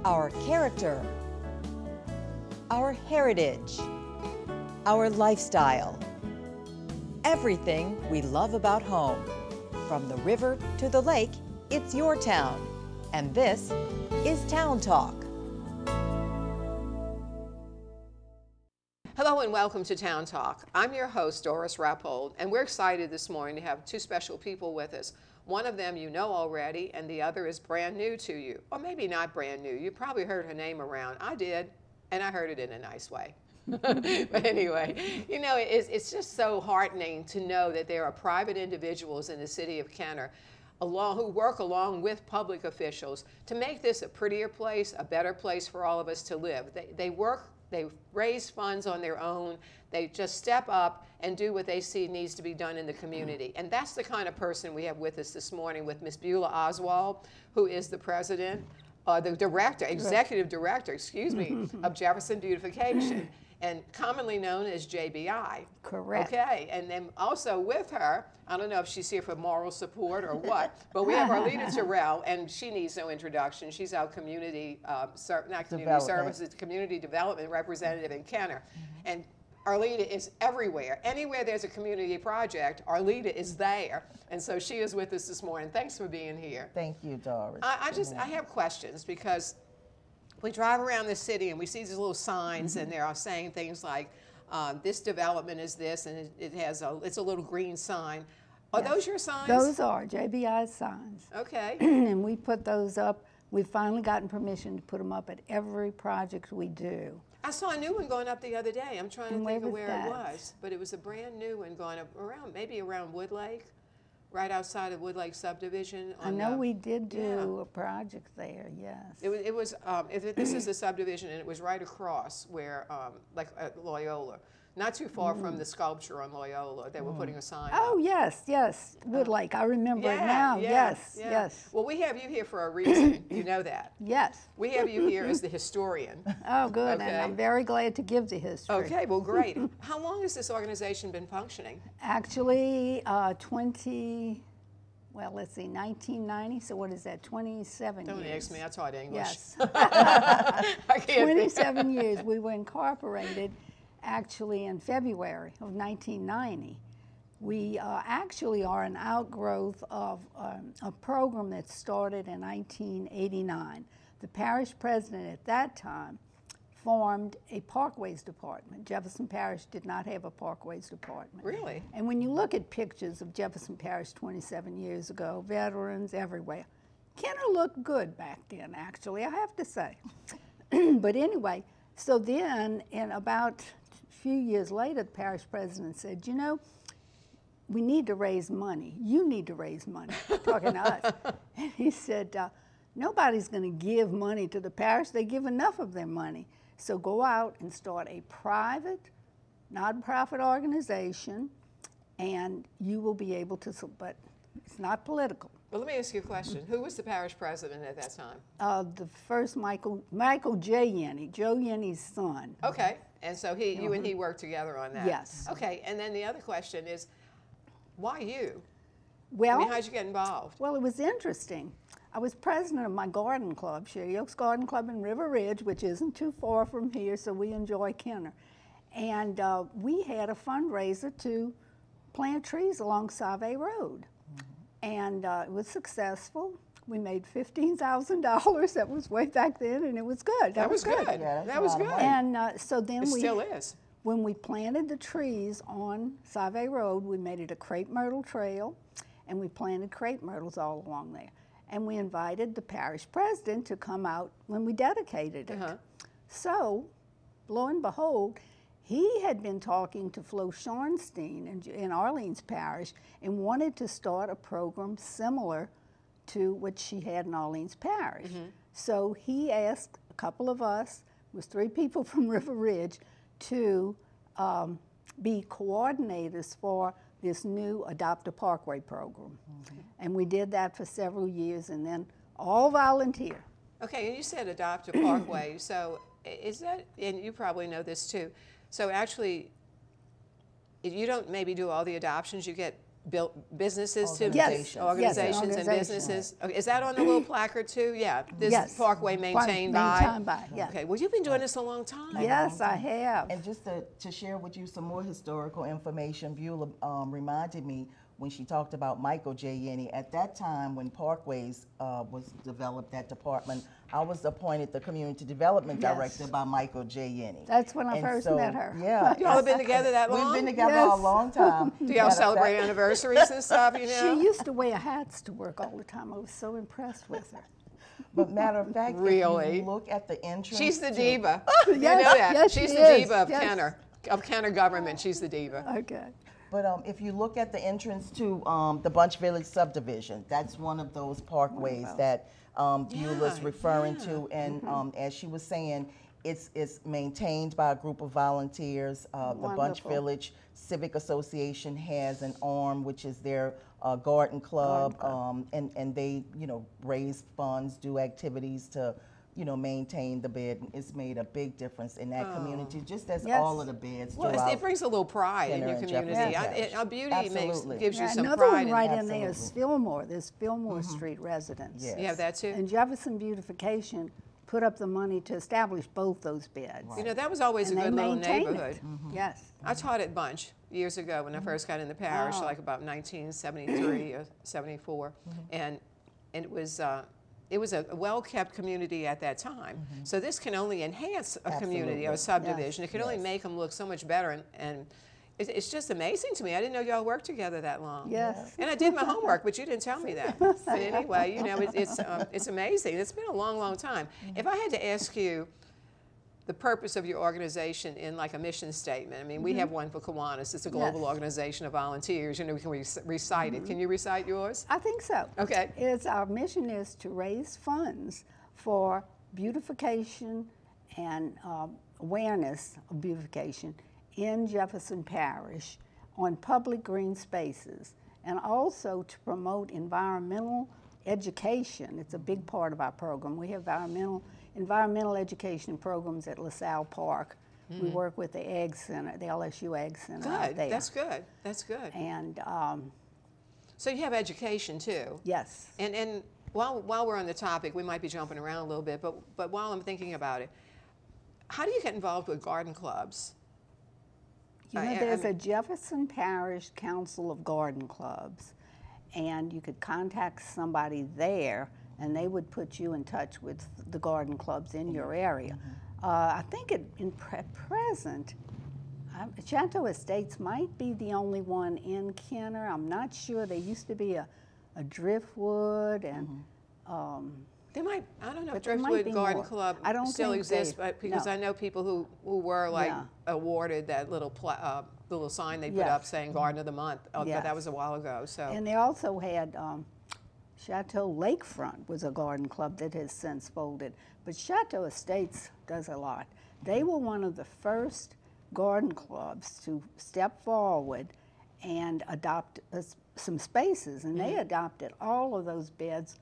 our character, our heritage, our lifestyle, everything we love about home. From the river to the lake, it's your town. And this is Town Talk. Hello and welcome to Town Talk. I'm your host, Doris Rappold, and we're excited this morning to have two special people with us. One of them you know already, and the other is brand new to you. Or maybe not brand new. You probably heard her name around. I did, and I heard it in a nice way. But anyway, you know, it's just so heartening to know that there are private individuals in the city of Kenner who work along with public officials to make this a prettier place, a better place for all of us to live. They raise funds on their own. They just step up and do what they see needs to be done in the community. And that's the kind of person we have with us this morning with Ms. Beulah Oswald, who is the president, executive director, of Jefferson Beautification, and commonly known as JBI. Correct. Okay, and then also with her, I don't know if she's here for moral support or what, but we have Arleeta Terrell, and she needs no introduction. She's our community, community development representative in Kenner. And Arleeta is everywhere. Anywhere there's a community project, Arleeta is there. And so she is with us this morning. Thanks for being here. Thank you, Doris. I have questions because we drive around the city and we see these little signs and they are saying things like, this development is this, and it's a little green sign. Are those your signs? Those are JBI signs. Okay. And we put those up. We've finally gotten permission to put them up at every project we do. I saw a new one going up the other day. I'm trying to think of where that? it was, but it was a brand new one going up maybe around Woodlake, right outside of Woodlake subdivision. I know we did do a project there, yes. This is a subdivision, and it was right across where, like at Loyola, not too far from the sculpture on Loyola. They were putting a sign Oh, up. yes, Woodlake. I remember it now. Yes. Well, we have you here for a reason. You know that. Yes. We have you here as the historian. Oh, good, Okay. and I'm very glad to give the history. Okay, well, great. How long has this organization been functioning? Actually, 1990, so what is that, 27 years. Don't ask me, I taught English. Yes. I can't 27 years. We were incorporated actually in February of 1990. We actually are an outgrowth of a program that started in 1989. The parish president at that time formed a parkways department. Jefferson Parish did not have a parkways department. Really? And when you look at pictures of Jefferson Parish 27 years ago, veterans everywhere, Kenner looked good back then, actually, I have to say. But anyway, so then in about a few years later, the parish president said, you know, we need to raise money. You need to raise money, talking to us. And he said, nobody's going to give money to the parish. They give enough of their money. So go out and start a private, nonprofit organization, and you will be able to, but it's not political. Well, let me ask you a question. Who was the parish president at that time? The first Michael J. Yenny, Joe Yenny's son. Okay, and so you and he worked together on that? Yes. Okay, and then the other question is, why you? Well, I mean, how'd you get involved? Well, it was interesting. I was president of my garden club, Sherry Oaks Garden Club in River Ridge, which isn't too far from here, so we enjoy Kenner. And we had a fundraiser to plant trees along Save Road. And it was successful. We made $15,000. That was way back then, and it was good. That was good. Yeah, that was good. And so then it still is. When we planted the trees on Save Road, we made it a crepe myrtle trail, and we planted crepe myrtles all along there. And we invited the parish president to come out when we dedicated it. So, lo and behold, he had been talking to Flo Schornstein in Arlene's parish and wanted to start a program similar to what she had in Arlene's parish. So he asked a couple of us, it was 3 people from River Ridge, to be coordinators for this new Adopt a Parkway program. And we did that for several years, and then all volunteer. Okay, and you said Adopt a Parkway, so is that, and you probably know this too, so actually, you don't maybe do all the adoptions, you get businesses to Yes. organizations Yes, and businesses. Okay, is that on the little placard too? Yeah. This Yes. Parkway maintained by. Maintained by, yeah. Okay. Well, you've been doing this a long time. Yes, I have. And just to share with you some more historical information, Beulah reminded me when she talked about Michael J. Yenny. At that time, when Parkways was developed, that department, I was appointed the Community Development Yes. Director by Michael J. Yenny. That's when I And first so, met her. Yeah. Y'all have been together that long? We've been together Yes. a long time. Do y'all celebrate anniversaries and stuff, you know? She used to wear hats to work all the time. I was so impressed with her. But matter of fact, Really? if you look at the entrance. She's the to- diva. Yes, You know that. yes, She's she the is. diva of Yes. Kenner. Of Kenner government, she's the diva. Okay. But if you look at the entrance to the Bunch Village subdivision, that's one of those parkways that Beulah's referring to. And as she was saying, it's maintained by a group of volunteers. The Bunch Wonderful. Village Civic Association has an arm, which is their garden club, and they, raise funds, do activities to, maintain the bed. And it's made a big difference in that community, just as Yes. all of the beds Well, throughout. it brings a little pride in Kenner your and community. Jefferson Parish. Our beauty Absolutely. gives you Yeah, some another pride one in right that. in there is Absolutely. Fillmore. There's Fillmore Street residents. Yes. You have that too? And Jefferson Beautification put up the money to establish both those beds. You know, that was always And a they good little maintain neighborhood. it. Yes. I taught at Bunch years ago when I first got in the parish, Wow. like about 1973 or 74, and it was a well-kept community at that time. So this can only enhance a community or a subdivision. It can only make them look so much better, and it's just amazing to me. I didn't know y'all worked together that long. Yes. And I did my homework, but you didn't tell me that. But anyway, it's amazing. It's been a long, long time. If I had to ask you the purpose of your organization in like a mission statement, I mean, we have one for Kiwanis. It's a global Yes. organization of volunteers. You know, we can recite it. Can you recite yours? I think so. Okay. Our mission is to raise funds for beautification and awareness of beautification in Jefferson Parish on public green spaces, and also to promote environmental education. It's a big part of our program. We have environmental education programs at LaSalle Park. We work with the Ag Center, the LSU Ag Center out Good. there. That's good. That's good. And So you have education too. yes. And while we're on the topic, we might be jumping around a little bit, but while I'm thinking about it, how do you get involved with garden clubs? You know, there's a Jefferson Parish Council of Garden Clubs, and you could contact somebody there, and they would put you in touch with the garden clubs in your area. I think at present, Chateau Estates might be the only one in Kenner. I'm not sure. There used to be a Driftwood and. They might, I don't know if But there might Driftwood be Garden more. Club I don't still think exists, they- but because no. I know people who were like Yeah. awarded that little little sign they put Yes. up saying Garden of the Month, but Yes. that was a while ago. So And they also had Chateau Lakefront was a garden club that has since folded. But Chateau Estates does a lot. They were one of the first garden clubs to step forward and adopt some spaces. And they adopted all of those beds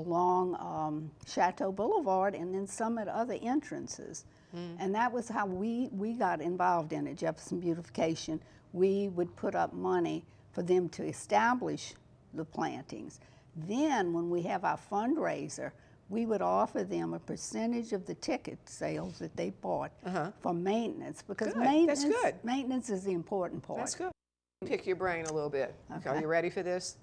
along Chateau Boulevard and then some at other entrances. And that was how we got involved in it, Jefferson Beautification. We would put up money for them to establish the plantings. Then when we have our fundraiser, we would offer them a percentage of the ticket sales that they bought for maintenance, because Good. That's maintenance, good. maintenance is the important part. that's good. Pick your brain a little bit. Okay. Are you ready for this?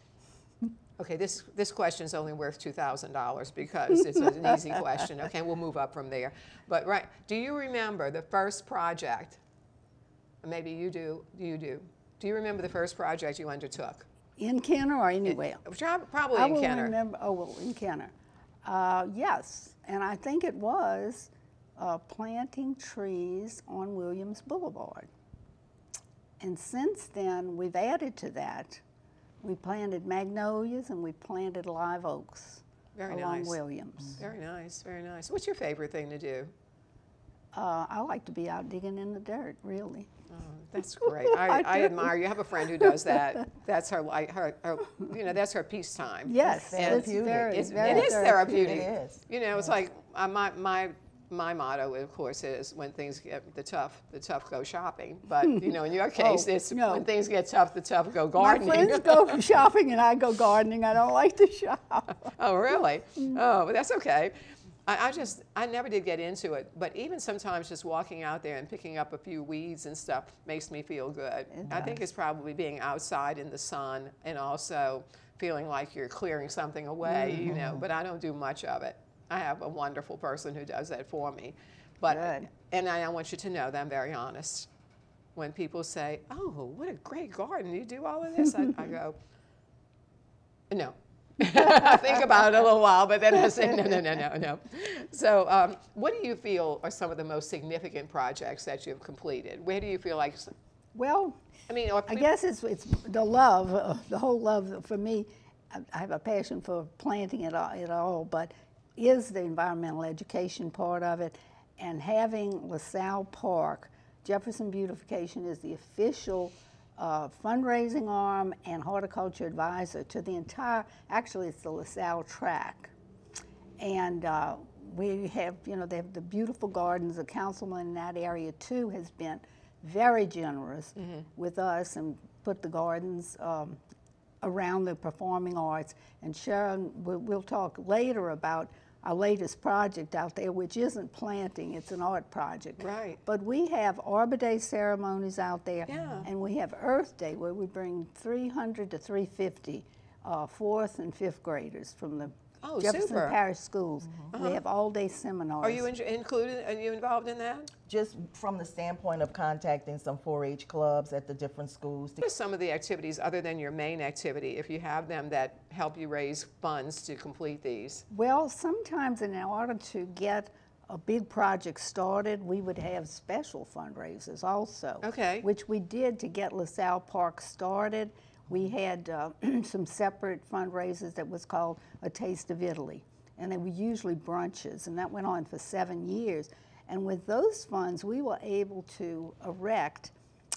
Okay, this question's only worth $2,000 because it's an easy question. Okay, we'll move up from there. But right, do you remember the first project? Maybe you do. You do. Do you remember the first project you undertook? In Kenner or anywhere? Probably I in will Kenner. remember. Oh, well, in Kenner. Yes, and I think it was planting trees on Williams Boulevard. And since then, we've added to that. We planted magnolias and we planted live oaks Very along nice. Williams. Very nice, very nice. What's your favorite thing to do? I like to be out digging in the dirt, really. Oh, that's great. I admire you. I have a friend who does that. That's her that's her peacetime. Yes, therapeutic. it's very, It very is therapeutic. It is. You know, it's like my My motto, of course, is when things get the tough go shopping. But you know, in your case, it's when things get tough, the tough go gardening. My friends go shopping and I go gardening. I don't like to shop. Oh, really? Oh, but that's okay. I never did get into it, but even sometimes just walking out there and picking up a few weeds and stuff makes me feel good. I think it's probably being outside in the sun and also feeling like you're clearing something away, you know, but I don't do much of it. I have a wonderful person who does that for me. But, and I want you to know that I'm very honest. When people say, oh, what a great garden, you do all of this, I go, no. I think about it a little while, but then I say, no. So what do you feel are some of the most significant projects that you've completed? Where do you feel like? Well, I mean, I guess it's the love, the whole love for me. I have a passion for planting it all, but is the environmental education part of it. And having LaSalle Park, Jefferson Beautification is the official fundraising arm and horticulture advisor to the entire, actually it's the LaSalle track. And we have, you know, they have the beautiful gardens. The councilman in that area too has been very generous with us and put the gardens around the performing arts. And Sharon, we'll talk later about our latest project out there, which isn't planting, it's an art project. Right. But we have Arbor Day ceremonies out there, yeah. and we have Earth Day, where we bring 300 to 350 4th and 5th graders from the Jefferson Parish schools. We have all-day seminars. Are you included? Are you involved in that? Just from the standpoint of contacting some 4-H clubs at the different schools. What are some of the activities other than your main activity, if you have them, that help you raise funds to complete these? Well, sometimes in order to get a big project started, we would have special fundraisers also. Okay. Which we did to get LaSalle Park started. We had some separate fundraisers that was called A Taste of Italy, and they were usually brunches, and that went on for 7 years. And with those funds, we were able to erect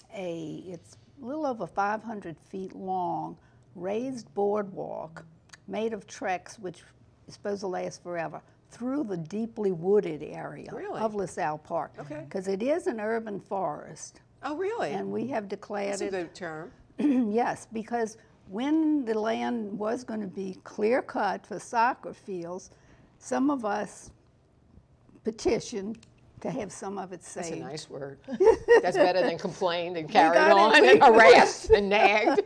it's a little over 500 feet long, raised boardwalk made of Trex, which is supposed to last forever, through the deeply wooded area of LaSalle Park. Okay. Because it is an urban forest. Oh, really? And we have declared That's a good term. Yes, because when the land was going to be clear-cut for soccer fields, some of us petitioned to have some of it saved. That's a nice word. That's better than complained and carried on and harassed and nagged.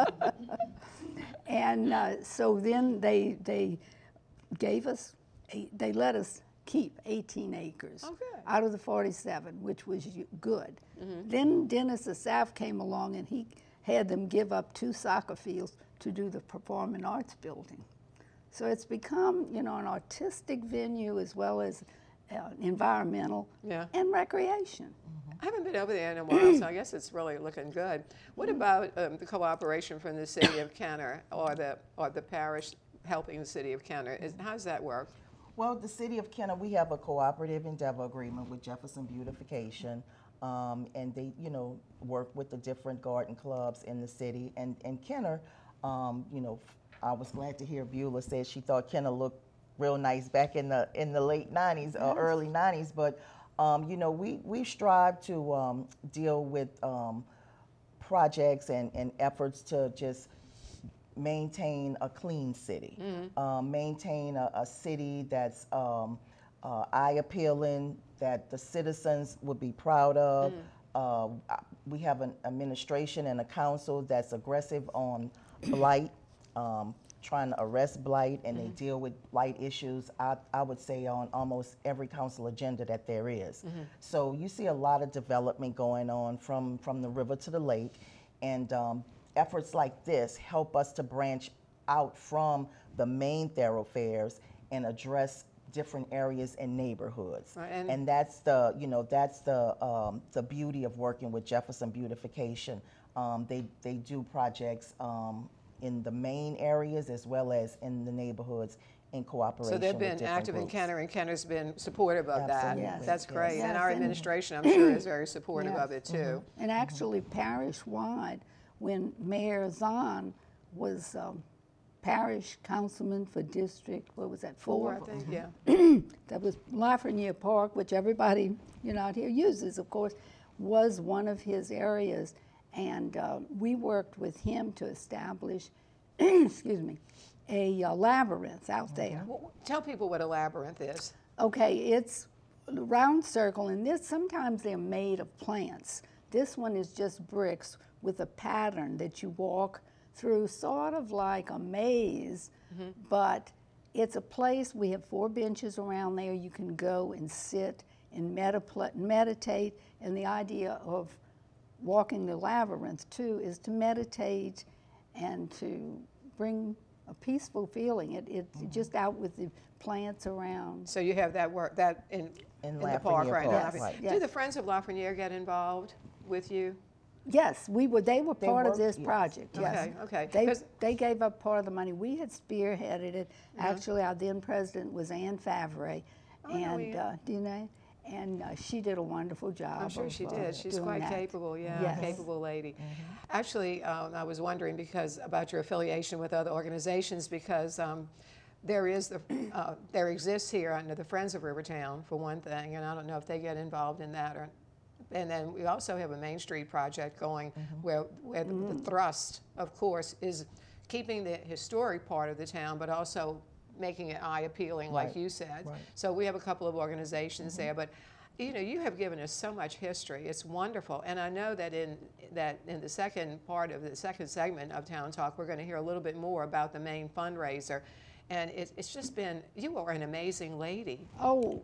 And so then they gave us, they let us keep 18 acres out of the 47, which was good. Then Dennis Asaf came along and he had them give up 2 soccer fields to do the performing arts building. So it's become, you know, an artistic venue as well as environmental and recreation. I haven't been over there in a while, so I guess it's really looking good. What about the cooperation from the city of Kenner or the parish helping the city of Kenner? How does that work? Well, the city of Kenner, we have a cooperative endeavor agreement with Jefferson Beautification. And they, you know, work with the different garden clubs in the city. And Kenner, you know, I was glad to hear Beulah say she thought Kenner looked real nice back in the late 90s, early 90s. But, you know, we strive to deal with projects and efforts to just maintain a clean city, maintain a city that's eye-appealing, that the citizens would be proud of. We have an administration and a council that's aggressive on blight, trying to arrest blight, and they deal with blight issues, I would say, on almost every council agenda that there is. So you see a lot of development going on from the river to the lake, and efforts like this help us to branch out from the main thoroughfares and address different areas and neighborhoods. And that's the, you know, that's the beauty of working with Jefferson Beautification. They do projects in the main areas as well as in the neighborhoods in cooperation. So they've been active in Kenner, and Kenner's been supportive of that. That's great. And our administration, I'm sure, is very supportive of it too. And actually, parish-wide, when Mayor Zahn was parish councilman for District, what was that, 4? I think, yeah. That was Lafreniere Park, which everybody out here uses, of course, was one of his areas. And we worked with him to establish, excuse me, a labyrinth out there. Well, tell people what a labyrinth is. Okay, it's a round circle, and sometimes they're made of plants. This one is just bricks with a pattern that you walk through, sort of like a maze, but it's a place. We have 4 benches around there. You can go and sit and meditate, and the idea of walking the labyrinth too is to meditate and to bring a peaceful feeling. It's just out with the plants around. So you have that in the park right now. Right. Do the Friends of Lafreniere get involved with you? Yes, they were part of this project. Yes. Okay. They gave up part of the money. We had spearheaded it. Actually, our then president was Anne Favre, and do you know? And she did a wonderful job. I'm sure she did. She's quite capable, capable lady. Actually, I was wondering about your affiliation with other organizations, because there exists here under the Friends of Rivertown, for one thing, and I don't know if they get involved in that or. And then we also have a Main Street project going where the thrust, of course, is keeping the historic part of the town, but also making it eye appealing, like you said. Right. So we have a couple of organizations there, but you have given us so much history. It's wonderful, and I know that in the second part of the second segment of Town Talk, we're going to hear a little bit more about the main fundraiser. And it's just been, you are an amazing lady. Oh,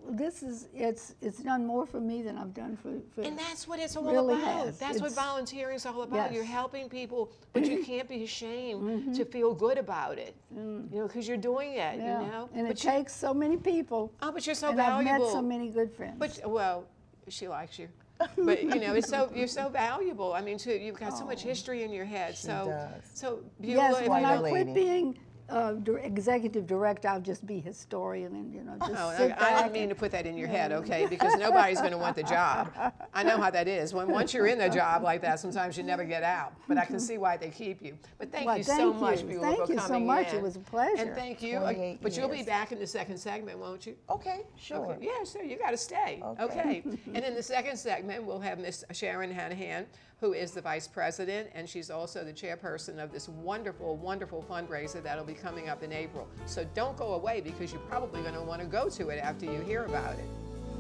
it's done more for me than I've done for and that's what it's all really about. Has. That's what volunteering is all about. Yes. You're helping people, but you can't be ashamed to feel good about it. Because you're doing it, And it takes so many people. Oh, but you're so and valuable. I've met so many good friends. But, well, she likes you. But you're so valuable. I mean, you've got so much history in your head. She does. So Beulah, yes, when I quit being executive director, I'll just be historian and just sit back. I didn't mean to put that in your head, okay? Because nobody's going to want the job. I know how that is. Once you're in a job like that, sometimes you never get out. But I can see why they keep you. But thank you so much, Beulah, for coming in. Thank you so much. It was a pleasure. And thank you. But you'll be back in the second segment, won't you? Okay, sure. Okay. Yeah, sure. You got to stay. Okay. And in the second segment, we'll have Miss Sharon Hannahan, who is the vice president, and she's also the chairperson of this wonderful, wonderful fundraiser that'll be coming up in April. So don't go away, because you're probably going to want to go to it after you hear about it.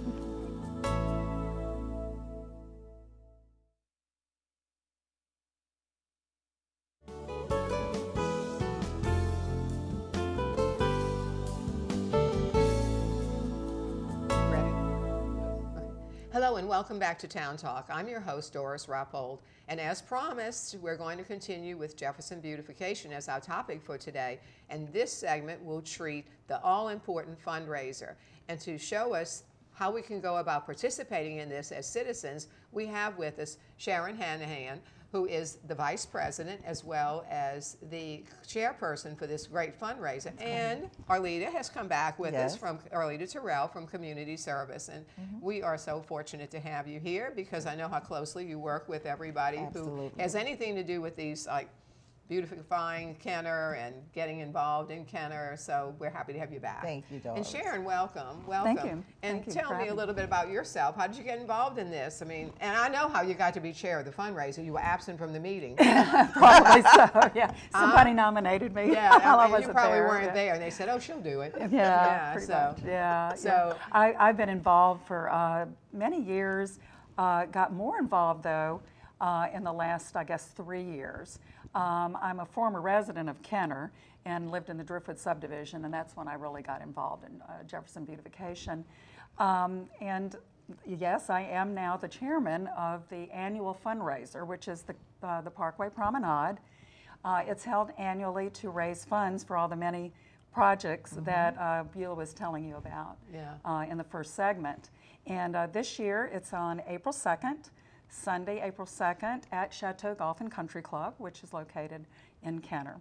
Hello and welcome back to Town Talk. I'm your host, Doris Rappold, and as promised, we're going to continue with Jefferson Beautification as our topic for today, and this segment will treat the all-important fundraiser. And to show us how we can go about participating in this as citizens, we have with us Sharon Hannahan, who is the vice president as well as the chairperson for this great fundraiser. And Arleeta has come back with us from Arleeta Terrell from Community Service. And we are so fortunate to have you here, because I know how closely you work with everybody who has anything to do with these, like beautifying Kenner and getting involved in Kenner. So we're happy to have you back. Thank you, Doris. And Sharon, welcome. Welcome. Thank you. And Thank you tell me a little bit about yourself. How did you get involved in this? I mean, and I know how you got to be chair of the fundraiser. You were absent from the meeting. Probably so, yeah. Somebody nominated me. Yeah, while I you wasn't probably there. weren't there, and they said, "Oh, she'll do it." Yeah, pretty much. Yeah. So I've been involved for many years. Got more involved though in the last, I guess, 3 years. I'm a former resident of Kenner and lived in the Driftwood subdivision, and that's when I really got involved in Jefferson Beautification. And yes, I am now the chairman of the annual fundraiser, which is the Parkway Promenade. It's held annually to raise funds for all the many projects that Beulah was telling you about in the first segment. And this year it's on April 2nd. Sunday, April 2nd at Chateau Golf and Country Club, which is located in Kenner.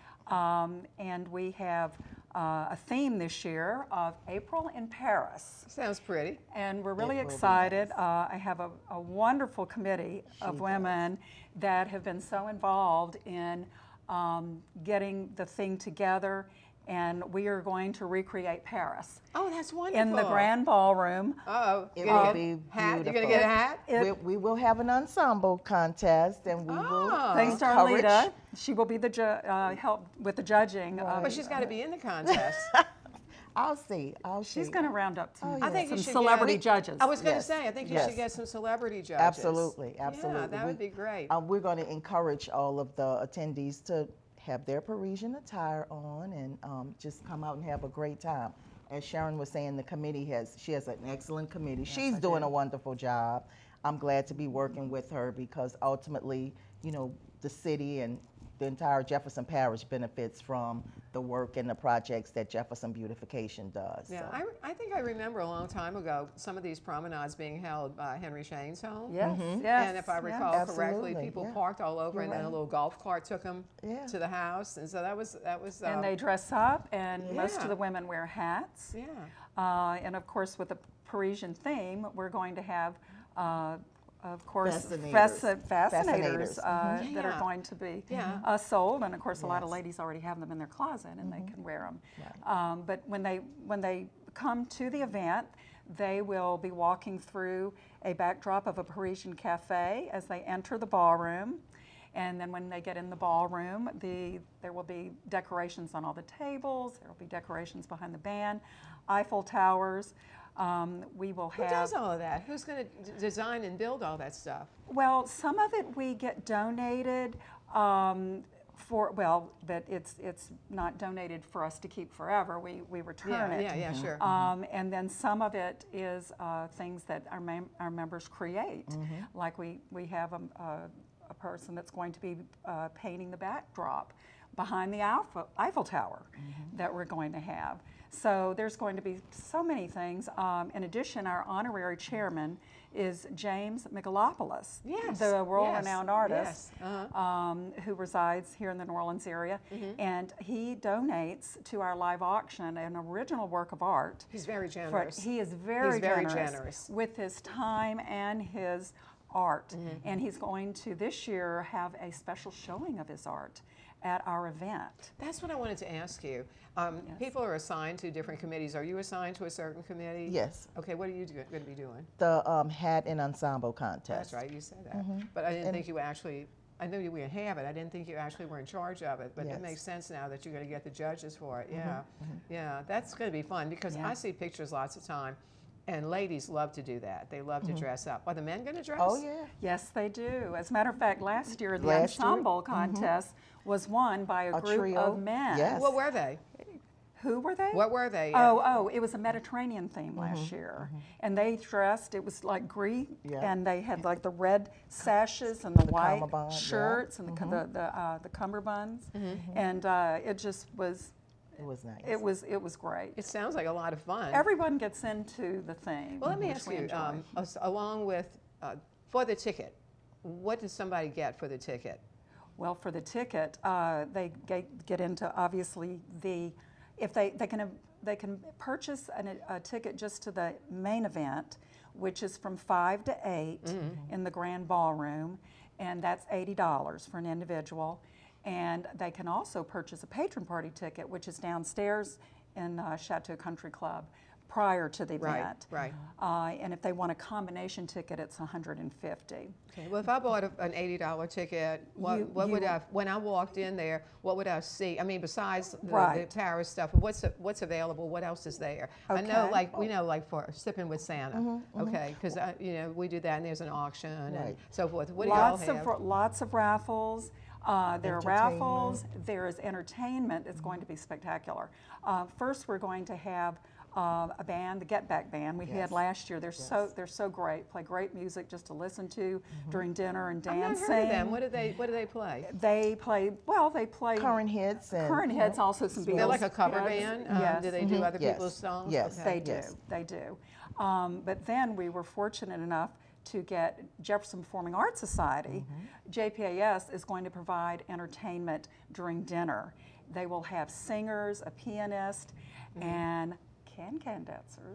And we have a theme this year of April in Paris. Sounds pretty. And we're really excited. I have a wonderful committee of women that have been so involved in getting the thing together, and we are going to recreate Paris. Oh, that's wonderful. In the grand ballroom. Uh-oh. It will be hat? beautiful. You're going to get a hat? We will have an ensemble contest, and we will Thanks to encourage. Arleeta. She will be the help with the judging. But she's got to be in the contest. I'll see. She's going to round up some, I think some you should celebrity get, judges. I was going to Yes. say, I think you Yes. should get some celebrity judges. Absolutely, absolutely. Yeah, that would be great. We're going to encourage all of the attendees to have their Parisian attire on and just come out and have a great time. As Sharon was saying, the committee has an excellent committee. She's doing a wonderful job. I'm glad to be working with her because ultimately, you know, the city and the entire Jefferson Parish benefits from the work and the projects that Jefferson Beautification does. Yeah, so. I think I remember a long time ago some of these promenades being held by Henry Shane's home. Yes, Mm-hmm. yes. And if I recall correctly, Absolutely, people yeah. parked all over, and then a little golf cart took them Yeah. to the house, and so that was. And they dress up, and most Yeah. of the women wear hats. Yeah. And of course, with the Parisian theme, we're going to have, of course, Fascinators. fascinators Mm-hmm. that are Yeah. going to be Yeah. sold. And of course, a lot of Yes. ladies already have them in their closet, and they can wear them. Right. But when they come to the event, they will be walking through a backdrop of a Parisian cafe as they enter the ballroom. And then when they get in the ballroom, there will be decorations on all the tables. There will be decorations behind the band, Eiffel Towers. We will Who have. does all of that? Who's going to design and build all that stuff? Well, some of it we get donated but it's not donated for us to keep forever. We return it. Yeah, sure. And then some of it is things that our members create. Like we have a person that's going to be painting the backdrop behind the Eiffel Tower that we're going to have. So there's going to be so many things. In addition, our honorary chairman is James Michalopoulos, Yes, the yes, world-renowned artist yes, who resides here in the New Orleans area. And he donates to our live auction an original work of art. He's very generous. He is very, He's very generous, generous. with his time and his art. And he's going to this year have a special showing of his art at our event. That's what I wanted to ask you. People are assigned to different committees. Are you assigned to a certain committee? Yes. Okay, what are you going to be doing? The hat and ensemble contest. That's right, you said that. But I didn't think you actually, I knew you were going to have it. I didn't think you actually were in charge of it. But Yes. it makes sense now that you're going to get the judges for it. Yeah, yeah, that's going to be fun because I see pictures lots of time. And ladies love to do that. They love to dress up. Are the men going to dress? Oh, yeah. Yes, they do. As a matter of fact, last year the Last year, ensemble contest was won by a group trio, of men. yes. What were they? Who were they? What were they? Oh, it was a Mediterranean theme last year. And they dressed, it was like gris, Yeah. and they had like the red sashes and the white cummerbund, yeah. shirts and the cummerbunds. And it just was, It was nice. it was great. It sounds like a lot of fun. Everyone gets into the theme. Well, let me which ask we you, enjoy. along with, for the ticket, what does somebody get for the ticket? Well, for the ticket, they get into obviously if they can purchase a ticket just to the main event, which is from 5 to 8 in the grand ballroom, and that's $80 for an individual. And they can also purchase a patron party ticket, which is downstairs in Chateau Country Club prior to the event. Right. And if they want a combination ticket, it's $150. Okay. Well, if I bought an $80 ticket, what would I? When I walked in there, what would I see? I mean, besides the tower stuff, what's available? What else is there? I know, Okay. we know, like for Sipping with Santa. Okay, because we do that, and there's an auction and so forth. What do y'all have? Lots of raffles. There are raffles. Entertainment. There is entertainment. It's going to be spectacular. First, we're going to have a band, the Get Back Band. We had last year. They're so great. Play great music just to listen to during dinner and I've dancing. not heard of them. What do they play? They play current hits. And, current hits. Also some Beatles. They're like a cover hits. band. Yes. Do they do other Yes. people's songs? Yes. Okay. They do. Yes. They do. But then we were fortunate enough to get Jefferson Performing Arts Society. JPAS is going to provide entertainment during dinner. They will have singers, a pianist, and can dancers.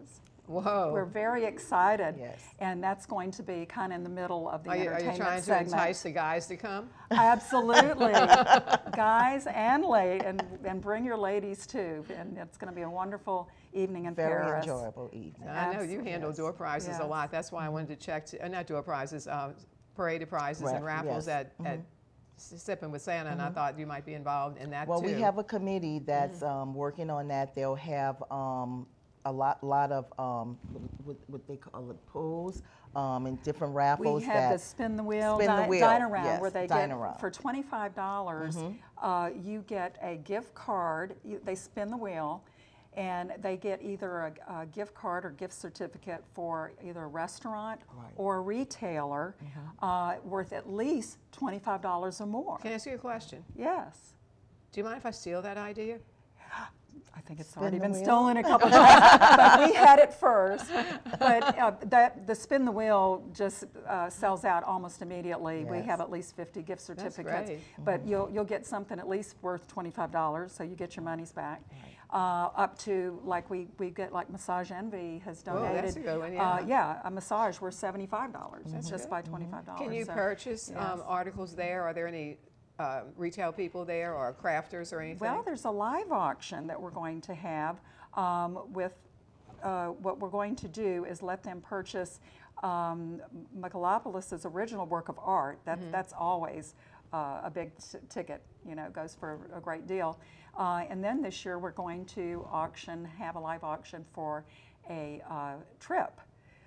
Whoa. We're very excited. Yes. And that's going to be kind of in the middle of the Are you entertainment trying segment. to entice the guys to come? Absolutely. Guys and bring your ladies too. And it's going to be a wonderful evening in Very Paris. enjoyable evening. I know you handle door prizes Yes. a lot. That's why I wanted to check, not door prizes, paraded prizes and raffles yes. at Sipping with Santa, and I thought you might be involved in that Well, too. we have a committee that's working on that. They'll have a lot of what they call it, pools and different raffles. We have the spin the wheel, Spin the wheel, dine around, yes, where they dine get around. for $25. You get a gift card. They spin the wheel, and they get either a gift card or gift certificate for either a restaurant or a retailer worth at least $25 or more. Can I ask you a question? Yes. Do you mind if I steal that idea? I think it's Spin already the been wheel? stolen a couple times, but we had it first. But the spin the wheel just sells out almost immediately. We Yes. have at least 50 gift certificates. great. But you'll get something at least worth $25, so you get your monies back. Up to, like, we get, like, Massage Envy has donated. that's a good one, yeah. Yeah, a massage worth $75. That's just by $25. Can you So, purchase yes. articles there? Are there any retail people there or crafters or anything? Well, there's a live auction that we're going to have with what we're going to do is let them purchase Michaelopoulos' original work of art. That's always a big ticket, goes for a great deal. And then this year we're going to have a live auction for a trip.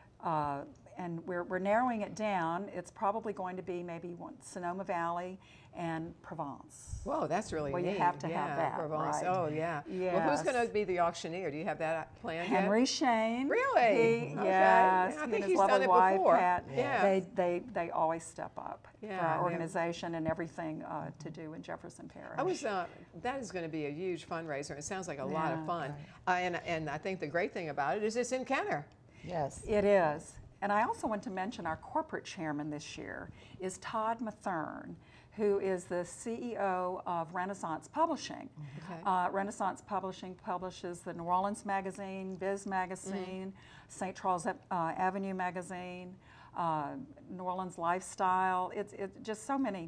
And we're narrowing it down. It's probably going to be maybe Sonoma Valley and Provence. Whoa, that's really Well, neat. you have to have that, Provence. right? Oh, yeah. Well, who's going to be the auctioneer? Do you have that planned Henry yet? Shane. Really? Yes. Yeah, I he think and his he's lovely done it wife, before. Pat. Yeah. They always step up for Yeah, our they're- organization and everything to do in Jefferson Parish. That is going to be a huge fundraiser. It sounds like a lot of fun. And I think the great thing about it is it's in Kenner. Yes. It is. And I also want to mention our corporate chairman this year is Todd Mathern, who is the CEO of Renaissance Publishing. Okay. Renaissance Publishing publishes the New Orleans Magazine, Biz Magazine, St. Charles Avenue Magazine, New Orleans Lifestyle. It's just so many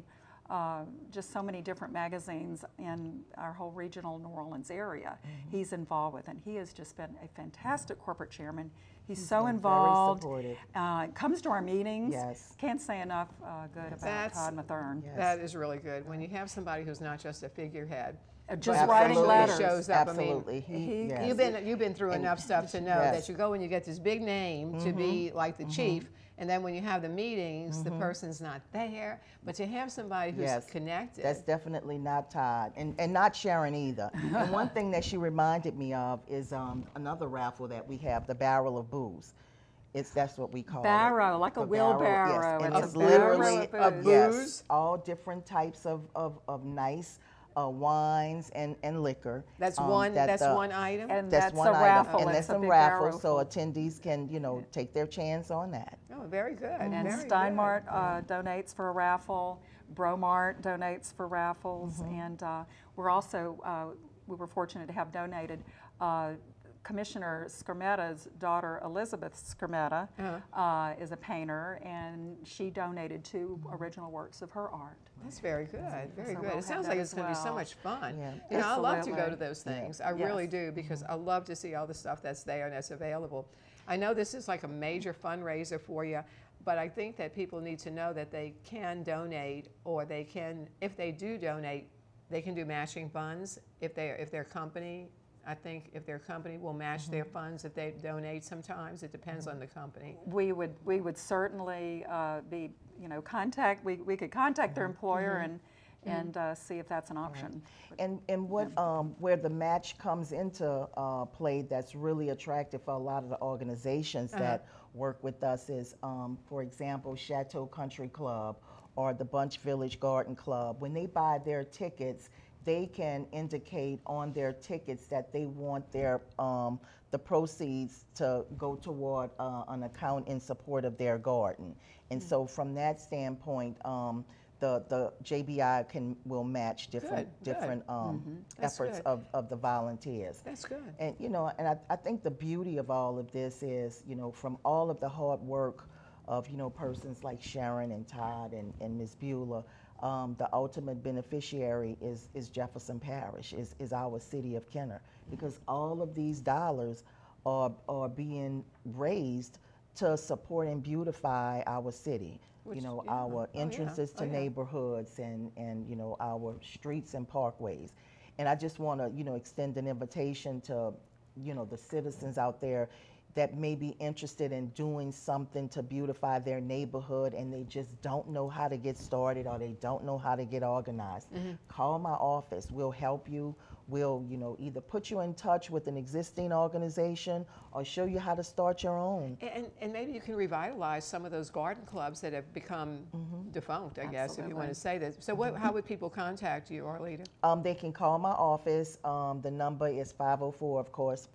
different magazines in our whole regional New Orleans area he's involved with, and he has just been a fantastic corporate chairman. He's so involved. Very supportive. Comes to our meetings. Yes. Can't say enough good about Todd Mathern. Yes. That is really good. When you have somebody who's not just a figurehead, Just but writing actually letters. shows up. Absolutely. I mean, Yes. you've been through enough stuff to know Yes. that you go and you get this big name to be like the chief, and then when you have the meetings, the person's not there. But to have somebody who's Yes. connected. That's definitely not Todd, and not Sharon either. And one thing that she reminded me of is another raffle that we have, the Barrel of Booze. That's what we call Barrow, it. like a The wheelbarrow. Yes. And It's it's a barrel literally of booze. yes, all different types of nice wines and liquor. That's that one the- item. And That's that's one a item, raffle. and It's that's a a big raffle, barrel so full. attendees can take their chance on that. Oh, very good. And very Steinmart good. donates for a raffle. Bromart donates for raffles, and we're also we were fortunate to have donated. Commissioner Skermetta's daughter, Elizabeth Skermetta, is a painter, and she donated 2 original works of her art. That's very good. Very So good. we'll It sounds have like that it's as going to be so well. much fun. Yeah. You know, I love to go Absolutely. to those things. I really do, because I love to see all the stuff that's there and that's available. I know this is like a major fundraiser for you, but I think that people need to know that they can donate, or they can, if they do donate, they can do matching funds if their company. I think if their company will match their funds if they donate. Sometimes it depends on the company. We would certainly be, contact. We could contact their employer and see if that's an option. And what where the match comes into play that's really attractive for a lot of the organizations that work with us is, for example, Chateau Country Club or the Bunch Village Garden Club. When they buy their tickets, they can indicate on their tickets that they want their the proceeds to go toward an account in support of their garden. And so from that standpoint, the JBI will match different efforts of the volunteers. That's good. And I think the beauty of all of this is, from all of the hard work of persons like Sharon and Todd and Ms. Beulah, the ultimate beneficiary is Jefferson Parish, is our city of Kenner, because all of these dollars are being raised to support and beautify our city. Our entrances to neighborhoods and our streets and parkways. And I just want to extend an invitation to the citizens out there that may be interested in doing something to beautify their neighborhood and they just don't know how to get started or they don't know how to get organized. Call my office. We'll help you. We'll either put you in touch with an existing organization or show you how to start your own. And maybe you can revitalize some of those garden clubs that have become defunct, I guess, if you want to say that. So how would people contact you, Arleeta? They can call my office. The number is 504, of course,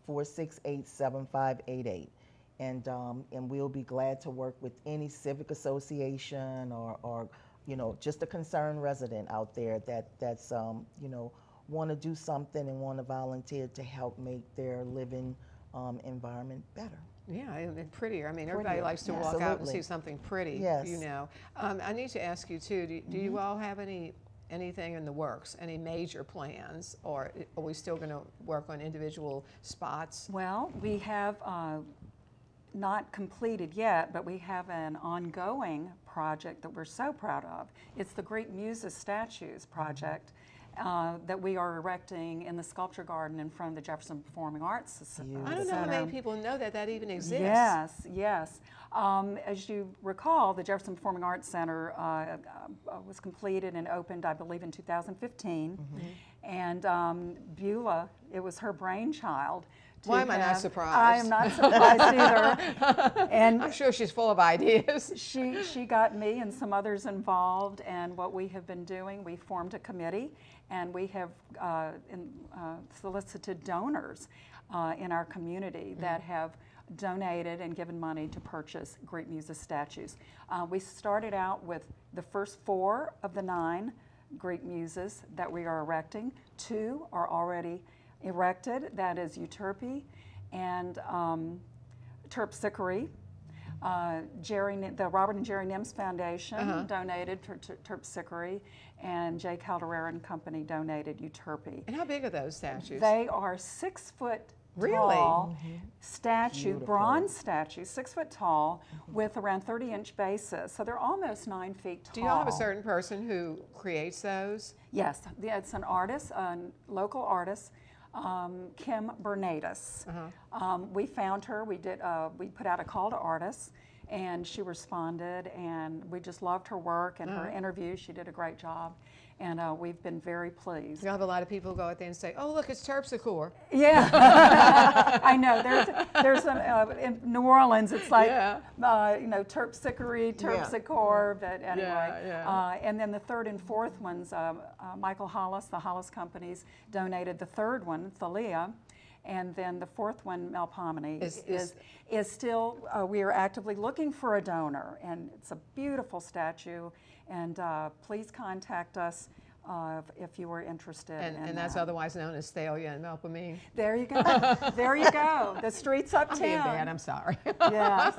468-7588. And we'll be glad to work with any civic association or just a concerned resident out there that's want to do something and want to volunteer to help make their living environment better. Yeah, and prettier. I mean, everybody likes to walk out and see something pretty. Yes. I need to ask you too. Do you all have anything in the works? Any major plans, or are we still going to work on individual spots? Well, we have not completed yet, but we have an ongoing project that we're so proud of. It's the Great Muses Statues project. That we are erecting in the sculpture garden in front of the Jefferson Performing Arts Center. I don't know how many people know that even exists. Yes, yes. As you recall, the Jefferson Performing Arts Center was completed and opened, I believe, in 2015. And Beulah, it was her brainchild. Why am I not surprised? I am not surprised either. And I'm sure she's full of ideas. She got me and some others involved, and what we have been doing, we formed a committee, and we have solicited donors in our community that have donated and given money to purchase Great Muses statues. We started out with the first 4 of the 9 Great Muses that we are erecting. 2 are already erected, that is Euterpe and Terpsichore. The Robert and Jerry Nims Foundation donated Terpsichore, and J. Calderera and Company donated Euterpe. And how big are those statues? They are 6 foot tall statue, bronze statues, 6 foot tall, with around 30-inch bases. So they're almost 9 feet tall. Do you all have a certain person who creates those? Yes, it's an artist, a local artist. Kim Bernadis. We found her. We put out a call to artists, and she responded, and we just loved her work and her interview. She did a great job, and we've been very pleased. You have a lot of people who go out there and say, "Oh, look, it's Terpsichore." Yeah, I know. There's in New Orleans, it's like Terpsichore, Terpsichore, but anyway. And then the 3rd and 4th ones, Michael Hollis, the Hollis Companies, donated the 3rd one, Thalia. And then the 4th one, Melpomene, is still, we are actively looking for a donor. And it's a beautiful statue. And please contact us if you were interested. And that's otherwise known as Thalia and Melpomene. There you go. There you go. The streets uptown. I'm being bad. I'm sorry. Yes.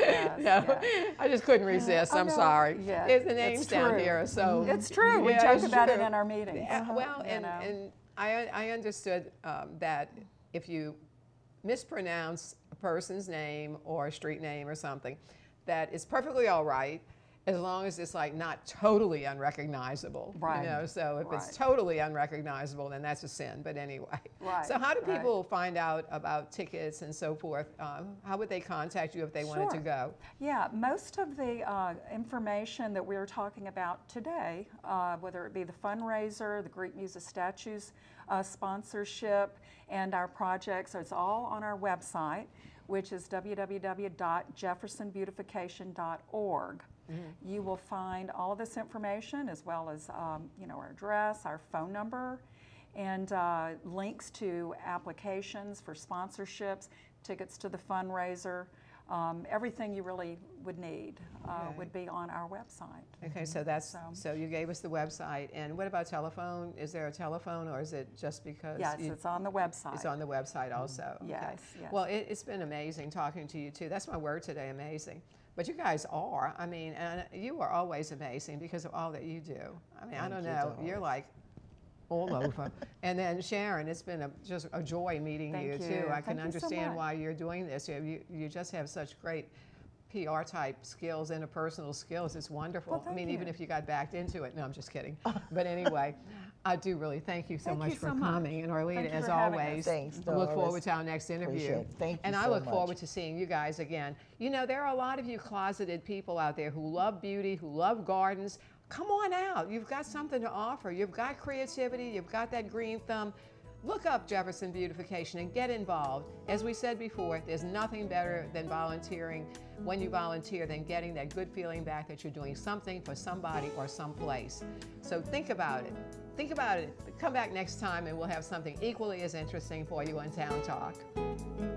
I just couldn't resist. I'm sorry. Yeah, There's the names down here, so it's true. We joke about it in our meetings. Well, and I understood that if you mispronounce a person's name or a street name or something, that it's perfectly all right, as long as it's like not totally unrecognizable. Right. So if it's totally unrecognizable, then that's a sin. But anyway. Right. So how do people find out about tickets and so forth? How would they contact you if they wanted to go? Yeah, most of the information that we're talking about today, whether it be the fundraiser, the Great Muses Statues sponsorship, and our projects, it's all on our website, which is www.jeffersonbeautification.org. You will find all of this information, as well as our address, our phone number, and links to applications for sponsorships, tickets to the fundraiser, everything you really would need would be on our website. Okay, so that's so you gave us the website, and what about telephone? Is there a telephone, or is it just because? Yes, it's on the website. It's on the website also. Okay. Yes, yes. Well, it's been amazing talking to you too. That's my word today, amazing. But you guys are. I mean, and you are always amazing because of all that you do. I mean, I don't know. You're like all over. And then Sharon, it's been just a joy meeting you too. I can understand why you're doing this. You just have such great PR type skills, interpersonal skills. It's wonderful. Well, I mean, even if you got backed into it. No, I'm just kidding. But anyway, I do really thank you so much for coming. And Arleeta, as always, Thanks, I look forward to our next interview. Thank you and so I look much. forward to seeing you guys again. You know, there are a lot of you closeted people out there who love beauty, who love gardens. Come on out. You've got something to offer. You've got creativity. You've got that green thumb. Look up Jefferson Beautification and get involved. As we said before, there's nothing better than volunteering when you volunteer than getting that good feeling back that you're doing something for somebody or someplace. So think about it. Think about it. Come back next time and we'll have something equally as interesting for you on Town Talk.